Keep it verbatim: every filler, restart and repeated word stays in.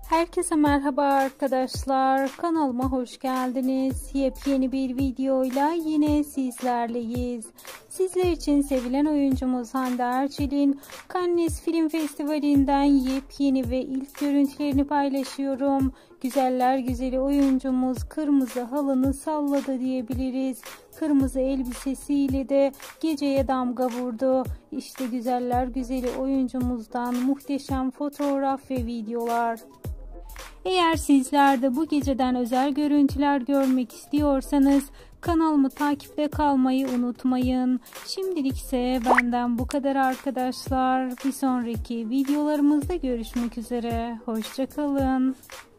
Herkese merhaba arkadaşlar, kanalıma hoş geldiniz. Yepyeni bir videoyla yine sizlerleyiz. Sizler için sevilen oyuncumuz Hande Erçel'in Cannes Film Festivali'nden yepyeni ve ilk görüntülerini paylaşıyorum. Güzeller güzeli oyuncumuz kırmızı halını salladı diyebiliriz. Kırmızı elbisesiyle de geceye damga vurdu. İşte güzeller güzeli oyuncumuzdan muhteşem fotoğraf ve videolar. Eğer sizler de bu geceden özel görüntüler görmek istiyorsanız kanalımı takipte kalmayı unutmayın. Şimdilik ise benden bu kadar arkadaşlar. Bir sonraki videolarımızda görüşmek üzere. Hoşça kalın.